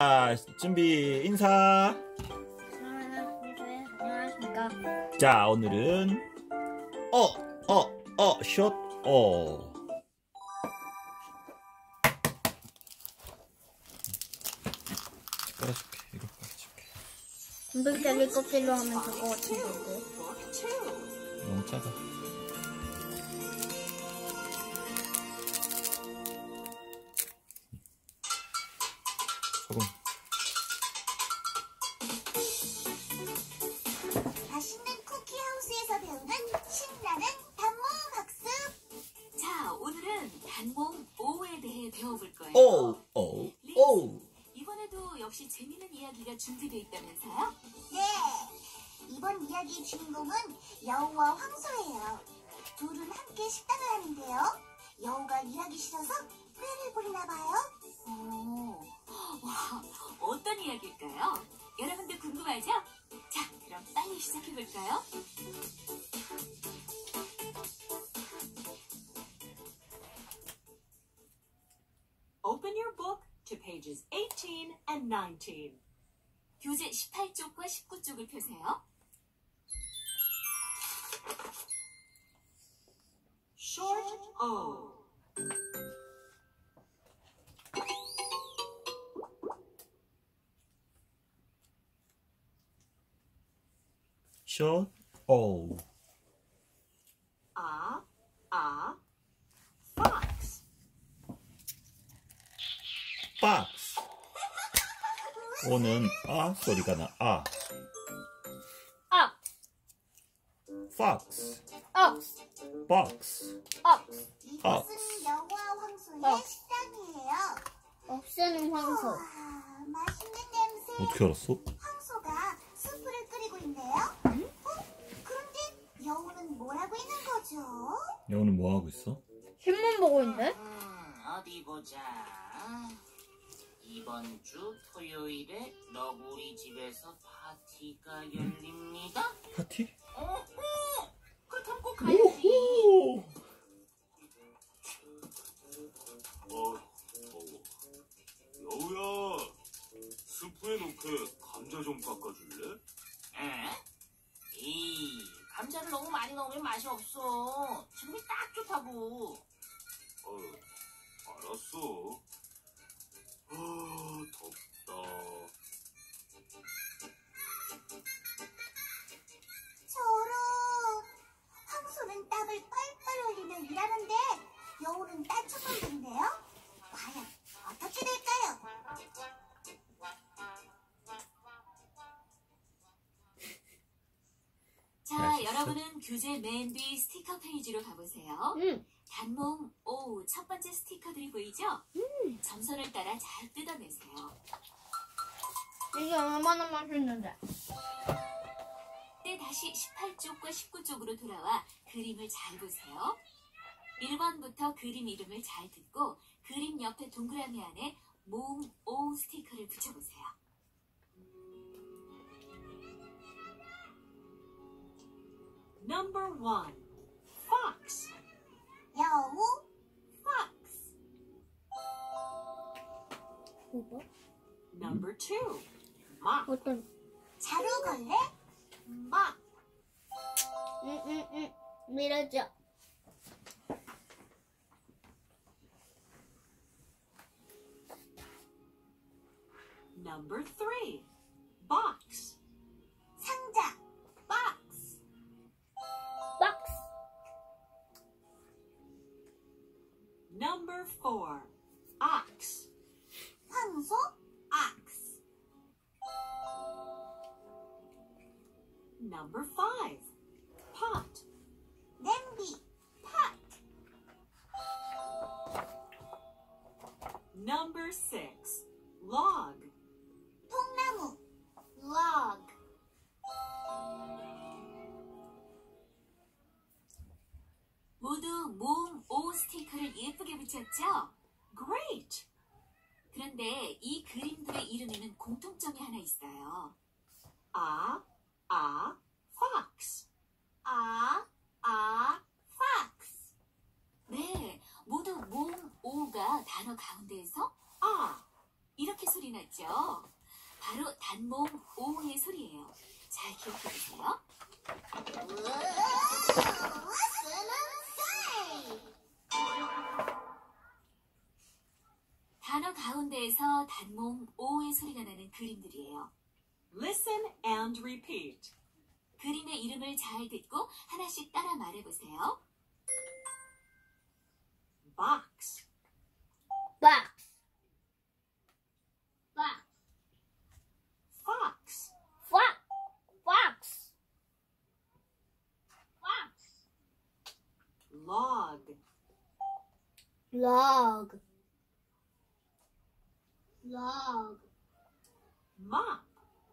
준비 인사. 안녕하십니까. 자, 오늘은 숏 깔아줄게. 이거 깔아줄게. 군불짜리 껍질로 하면 될 것 같은데. 너무 작아. 소금. 맛있는 쿠키하우스에서 배우는 신나는 단몽 학습. 자, 오늘은 단몽 오에 대해 배워볼 거예요. 오. 이번에도 역시 재밌는 이야기가 준비되어 있다면서요? 네, 이번 이야기의 주인공은 여우와 황소예요. 둘은 함께 식당을 하는데요. 여우가 일하기 싫어서 회를 부리나 봐요. 와, 어떤 이야기일까요? 여러분들 궁금하죠? 자, 그럼 빨리 시작해볼까요? Open your book to pages 18 and 19. 교재 18쪽과 19쪽을 펴세요. Short O. 숏 오. Fox. 박스. 오는 소리가 나. 박스. 박스. 이곳은 여우와 황소의 식당이에요. 없애는 황소. 와, 맛있는 냄새. 어떻게 알았어? 황소가 수프를 끓이고 있네요. 그런데 여우는 뭘 하고 있는 거죠? 여우는 뭐 하고 있어? 신문 보고 있는데? 어디 보자. 이번 주 토요일에 너구리 집에서 파티가 열립니다. 파티? 오호! 그렇다면 꼭 가야지. 오호! 여우야, 스프에 넣게 감자 좀 깎아줄래? 에? 이 감자를 너무 많이 넣으면 맛이 없어. 지금이 딱 좋다고. 알았어. 덥다. 저런. 황소는 땀을 뻘뻘 흘리며 일하는데 여우는 딴청만 부리네요. 과연 어떻게 될까요? 자, 여러분은 교재 맨 뒤 스티커 페이지로 가보세요. 단몽 오 첫 번째 스티커들이 보이죠? 점선을 따라 잘 뜯어내세요. 이게 얼마나 맛있는데? 때 다시 18쪽과 19쪽으로 돌아와 그림을 잘 보세요. 1번부터 그림 이름을 잘 듣고 그림 옆에 동그라미 안에 몽 오 스티커를 붙여보세요. Number 1. Fox. 여우, Fox. 이거? Number 2. Mop. 어떤? 자루걸레, Mop. 밀어줘. Number 3. Box. 상자, Box. 박스. Number 4. Ox. 황소, Ox. Number 5. Pot. 냄비, Pot. Number 6. Log. 통나무, log. 모두 몽 오 스티커를 예쁘게 붙였죠? Great. 그런데 이 그림들의 이름에는 공통점이 하나 있어요. Fox. fox. 네, 모두 몽 오가 단어 가운데에서 이렇게 소리 났죠? 바로 단모음 오의 소리예요. 잘 기억해 주세요. 단어 가운데에서 단모음 오의 소리가 나는 그림들이에요. Listen and repeat. 그림의 이름을 잘 듣고 하나씩 따라 말해보세요. Box, box, box, fox, fox, fox, fox, log, log, log, mop,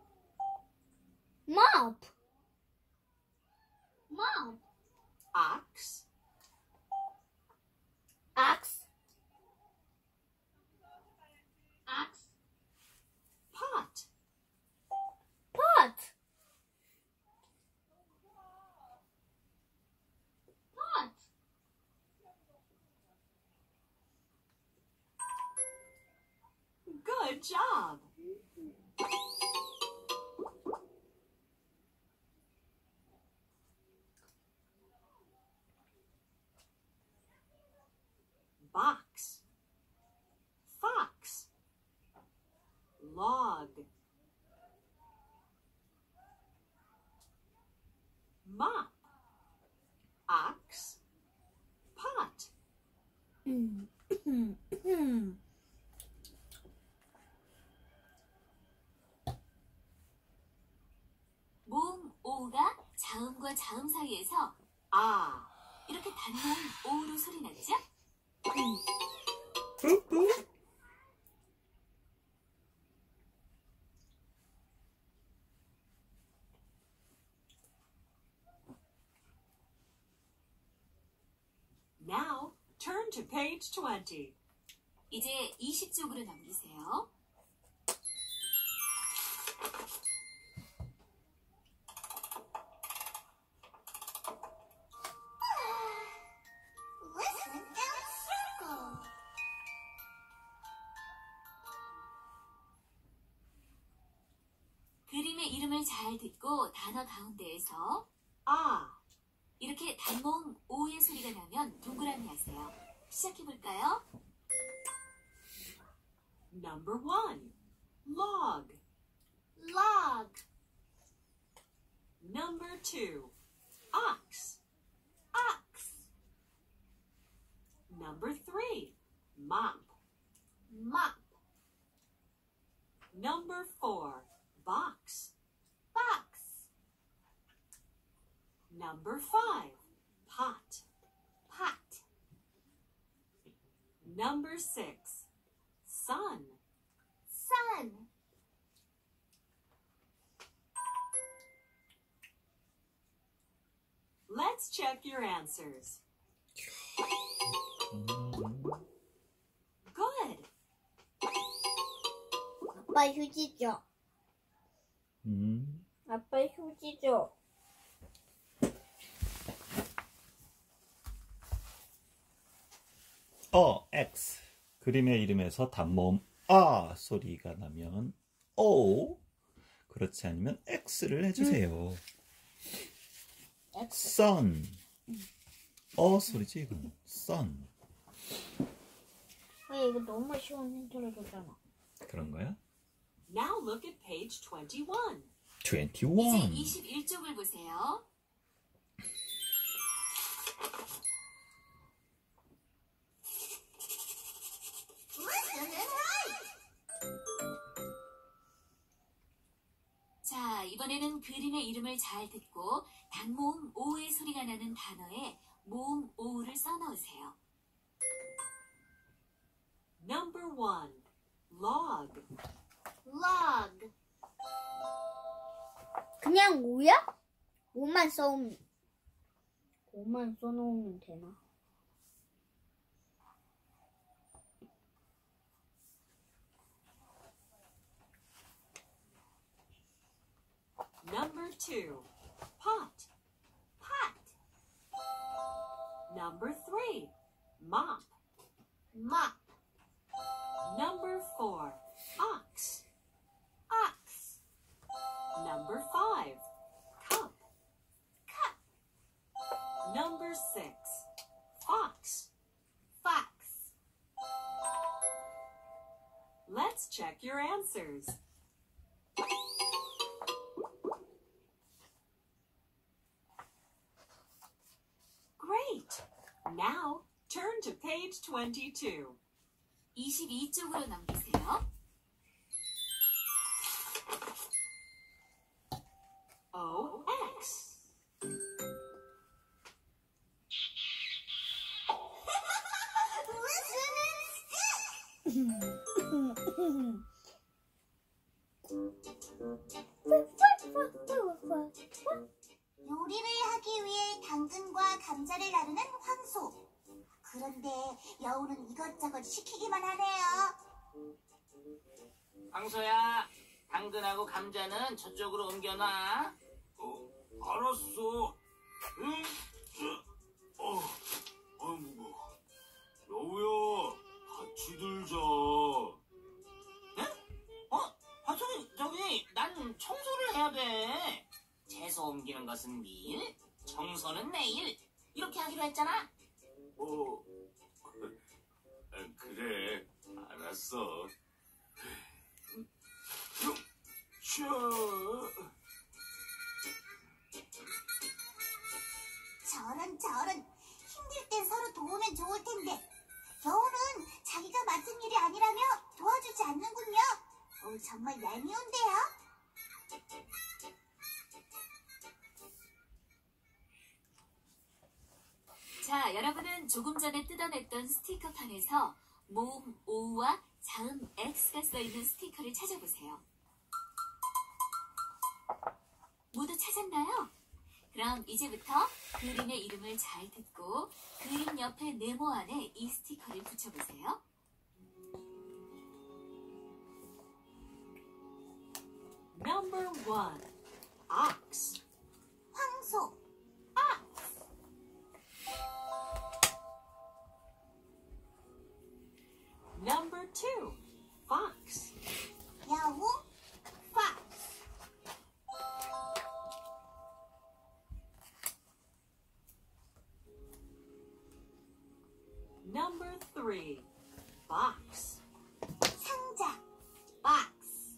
mop, mop, ox, ox, ox, pot, pot, pot, Good job. Box, fox, log, mop, ox, pot. 모음 오가 자음과 자음 사이에서 Ah, 이렇게 단모음 오로 소리 났죠? now turn to page 20. 이제 20쪽으로 넘기세요. Listen and circle. 그림의 이름을 잘 듣고 단어 가운데에서 Ah, 이렇게 단모음 오의 소리가 나면 동그라미 하세요. 시작해볼까요? number 1, log. log, Number 2, ox. Ox. Number 3, mop. mop, Number 4, box. box, Number 5, pot. pot, Number 6, sun. sun, Let's check your answers. Good. 아빠 휴지죠. 음. 아빠 휴지죠. X. 그림의 이름에서 단모음 아 소리가 나면 O. 그렇지 않으면 X를 해주세요. sun. 소리지 이건. sun. 왜 이거 너무 쉬운 힌트를 줬잖아. 그런 거야? Now look at page 21. 21. 이제 21쪽을 보세요. Listen and write. 자, 이번에는 그림의 이름을 잘 듣고 단모음 오의 소리가 나는 단어에 모음 오를 써넣으세요. Number 1, log. log. 그냥 오야? 오만 써놓으면 되나? Number 2, pot. pot, Number 3, mop. mop, Number 4, 6. Fox. Fox. Let's check your answers. Great! Now, turn to page 22. 22쪽으로 넘기세요. OX. 요리를 하기 위해 당근과 감자를 나르는 황소. 그런데 여우는 이것저것 시키기만 하네요. 황소야, 당근하고 감자는 저쪽으로 옮겨놔. 알았어. 응? 무거워. 여우야, 같이 들자. 저기, 난 청소를 해야 돼. 채소 옮기는 것은 내일, 청소는 내일. 이렇게 하기로 했잖아. 그래, 알았어. 저런 힘들 땐 서로 도우면 좋을 텐데 여우는 자기가 맡은 일이 아니라며 도와주지 않는군요. 정말 얄미운데요. 자, 여러분은 조금 전에 뜯어냈던 스티커판에서 모음 O와 자음 X가 써있는 스티커를 찾아보세요. 모두 찾았나요? 그럼 이제부터 그림의 이름을 잘 듣고 그림 옆에 네모 안에 이 스티커를 붙여보세요. Number 1. Ox. 황소, Number 2. Fox. 여우, fox. Number 3. Box. 상자, Box.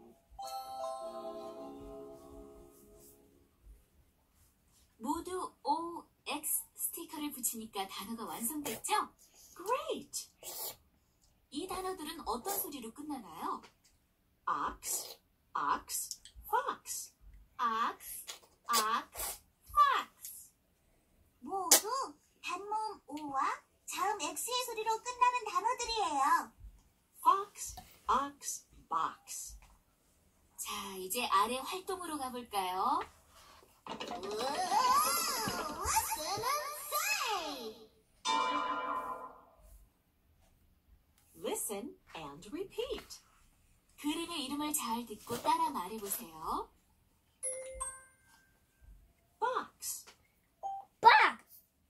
모두 OX 스티커를 붙이니까 단어가 완성됐죠? Great! 이 단어들은 어떤 소리로 끝나나요? Ox, ox, fox. Ox. Ox. Fox. 모두 단모음 O와 자음 X의 소리로 끝나는 단어들이에요. Fox, ox, box. 자, 이제 아래 활동으로 가볼까요? Listen and repeat. 그림의 이름을 잘 듣고 따라 말해보세요. Box, Box.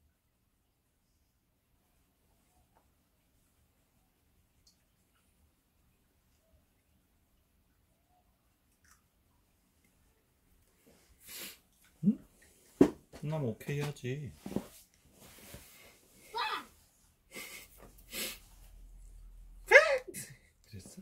난 오케이 하지. 그랬어?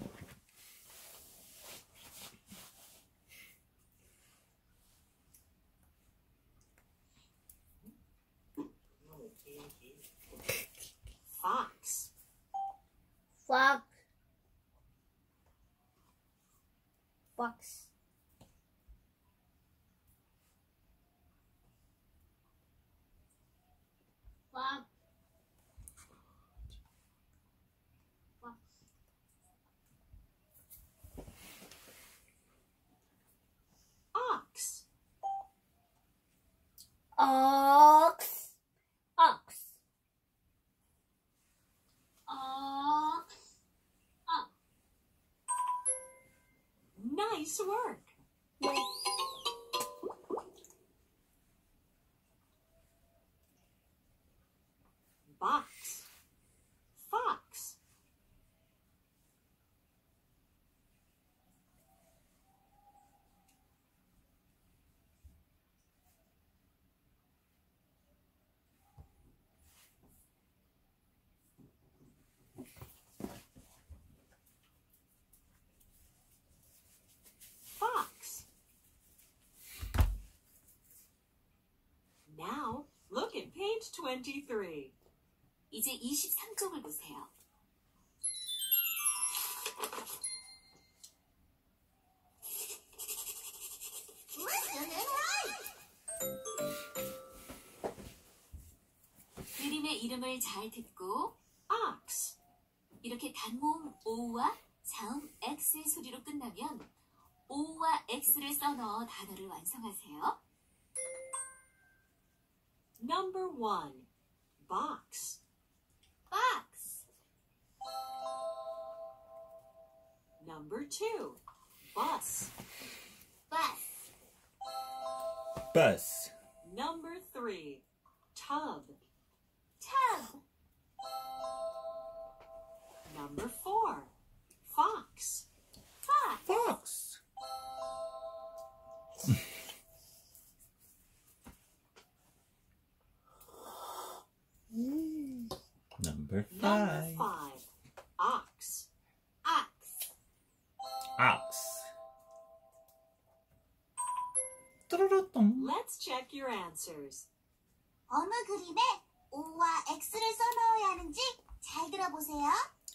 fox, Fox. Fox. Fox. Fox. ox, Ox. Ox. Ox. Ox. nice work. Box, fox, Page 23. 이제 23쪽을 보세요. 그림의 이름을 잘 듣고 Ox. 이렇게 단모음 O와 자음 X의 소리로 끝나면 O와 X를 써넣어 단어를 완성하세요. Number 1. Box. Box, Number 2. Bus. bus, bus, Number 3. Tub. tub, Number 4. Fox. fox, fox. Number Number 5. 5. Ox. ox, ox. 뚜루루똥. Let's check your answers. 어느 그림에 O와 X를 써넣어야 하는지 잘 들어보세요.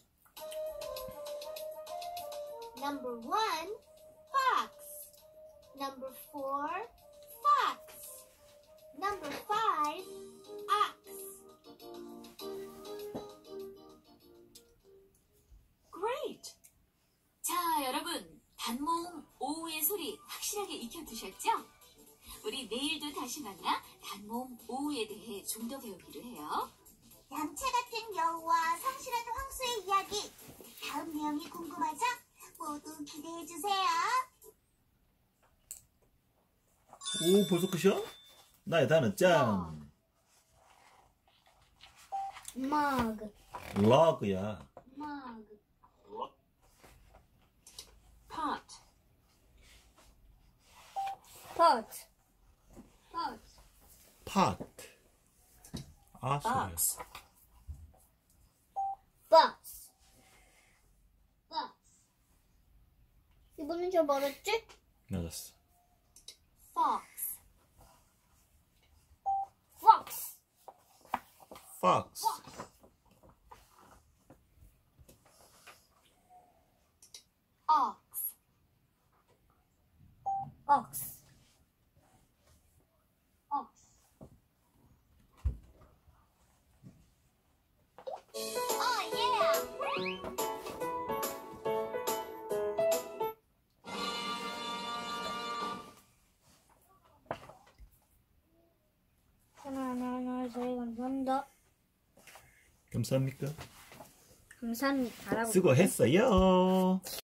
Number 1, fox. Number 4, fox. Number 5, ox. Great. 자, 여러분, 단모음 오의 소리 확실하게 익혀두셨죠? 우리 내일도 다시 만나 단모음 오에 대해 좀 더 배우기로 해요. 얌체 같은 여우와 성실한 황소의 이야기. 다음 내용이 궁금하죠? 모두 기대해주세요. 오, 벌써 끝이야? 나의 단어 짠. Mug. 러그야. Mug. Pot. Pot. Pot. pot. 아, 소리야. Box. Bus. Bus. 이번엔 저 뭐랬지? 맞았어. fox, Fox. fox. ox, Ox. Ox. Oh yeah! 하나, 저희 감사합니다. 감사합니까? 감사합니다. 수고했어요.